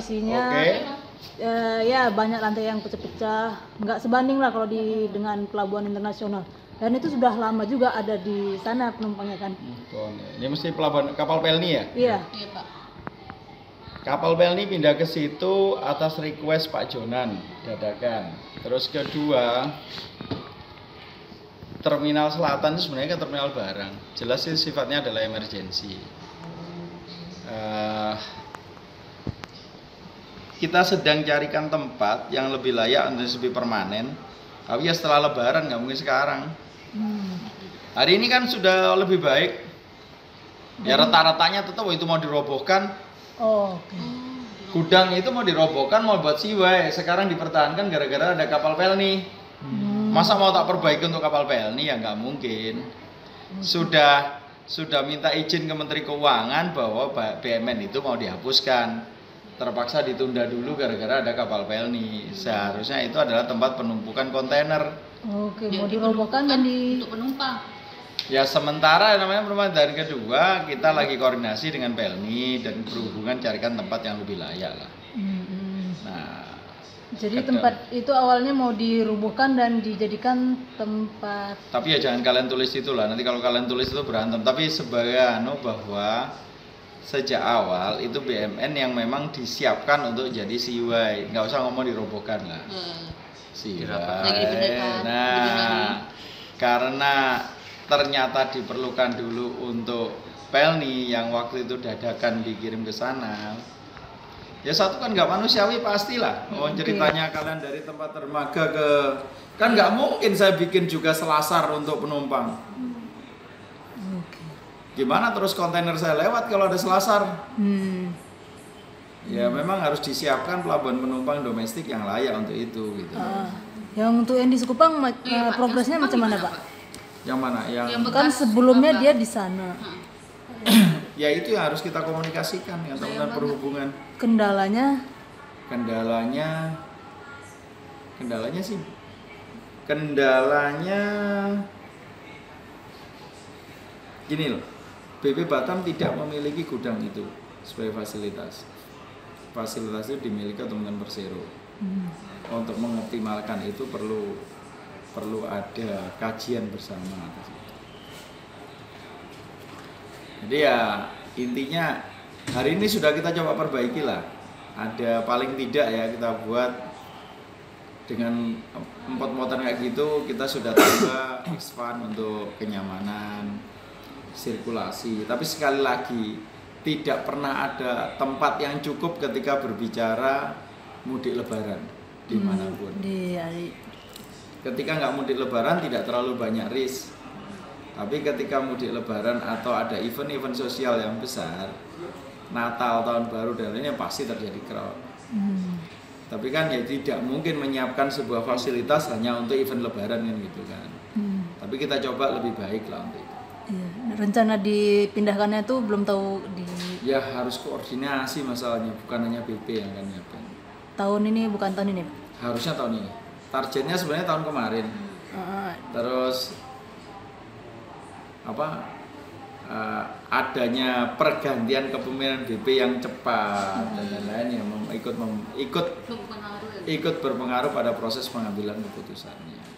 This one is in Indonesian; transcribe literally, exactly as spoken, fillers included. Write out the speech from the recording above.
kondisinya. Oke. Uh, ya banyak lantai yang pecah-pecah, nggak sebanding lah kalau di dengan pelabuhan internasional. Dan itu sudah lama juga ada di sana penumpangnya kan. Ini mesti pelabuhan kapal Pelni ya? Iya. Iya Pak. Kapal Pelni pindah ke situ atas request Pak Jonan dadakan. Terus kedua, terminal selatan itu sebenarnya kan terminal barang. Jelas sih sifatnya adalah emergensi. Uh, kita sedang carikan tempat yang lebih layak untuk lebih permanen. Tapi ya setelah Lebaran nggak mungkin sekarang. Hmm. Hari ini kan sudah lebih baik. Ya rata-ratanya tetap itu mau dirobohkan. Oh, okay. Gudang itu mau dirobohkan, mau buat seaway. Sekarang dipertahankan gara-gara ada kapal Pelni. Hmm. Masa mau tak perbaiki untuk kapal Pelni ya nggak mungkin. Sudah sudah minta izin ke Menteri Keuangan bahwa B M N itu mau dihapuskan. Terpaksa ditunda dulu gara-gara ada kapal Pelni. Seharusnya itu adalah tempat penumpukan kontainer. Oke, mau dirobohkan dan di untuk penumpang. Ya sementara namanya perumahan, dan kedua kita lagi koordinasi dengan Pelni dan berhubungan carikan tempat yang lebih layak lah. Hmm. Nah, jadi kedua, tempat itu awalnya mau dirubuhkan dan dijadikan tempat. Tapi ya jangan kalian tulis itu lah. Nanti kalau kalian tulis itu berantem. Tapi sebagai anu bahwa sejak awal itu B M N yang memang disiapkan untuk jadi seaway. Nggak usah ngomong dirobohkan lah. Hmm. Seaway. Nah, karena ternyata diperlukan dulu untuk Pelni yang waktu itu dadakan dikirim ke sana. Ya satu kan nggak manusiawi pastilah. Oh ceritanya kalian dari tempat dermaga ke, kan nggak mungkin saya bikin juga selasar untuk penumpang. Gimana terus kontainer saya lewat kalau ada selasar? Hmm. Ya memang harus disiapkan pelabuhan penumpang domestik yang layak untuk itu gitu. Uh, yang untuk yang di Sekupang uh, progresnya macam mana Pak? Yang mana? Yang, yang kan sebelumnya dia di sana. Ya itu yang harus kita komunikasikan dengan teman perhubungan. Kendalanya? Kendalanya, kendalanya sih, kendalanya gini loh. B P Batam tidak memiliki gudang itu sebagai fasilitas. Fasilitas itu dimiliki teman-teman Persero. Hmm. Untuk mengoptimalkan itu perlu perlu ada kajian bersama atas itu. Jadi ya intinya hari ini sudah kita coba perbaiki lah. Ada paling tidak ya kita buat dengan empot-empotan kayak gitu, kita sudah tambah expand untuk kenyamanan, sirkulasi. Tapi sekali lagi tidak pernah ada tempat yang cukup ketika berbicara mudik lebaran dimanapun. Hmm, di hari. Ketika nggak mudik lebaran tidak terlalu banyak risk, tapi ketika mudik lebaran atau ada event-event sosial yang besar, Natal, tahun baru dan lainnya pasti terjadi crowd. Hmm. Tapi kan ya tidak mungkin menyiapkan sebuah fasilitas hanya untuk event lebaran kan gitu kan. Hmm. Tapi kita coba lebih baik lah untuk itu. Iya. Rencana dipindahkannya tuh belum tahu di. Ya harus koordinasi masalahnya, bukan hanya B P yang akan nyiapkan. Tahun ini bukan tahun ini. Harusnya tahun ini. Targetnya sebenarnya tahun kemarin. Uh, Terus apa uh, adanya pergantian kepemimpinan B P yang cepat uh, dan lain-lain yang mem, ikut mem, ikut ikut berpengaruh pada proses pengambilan keputusannya.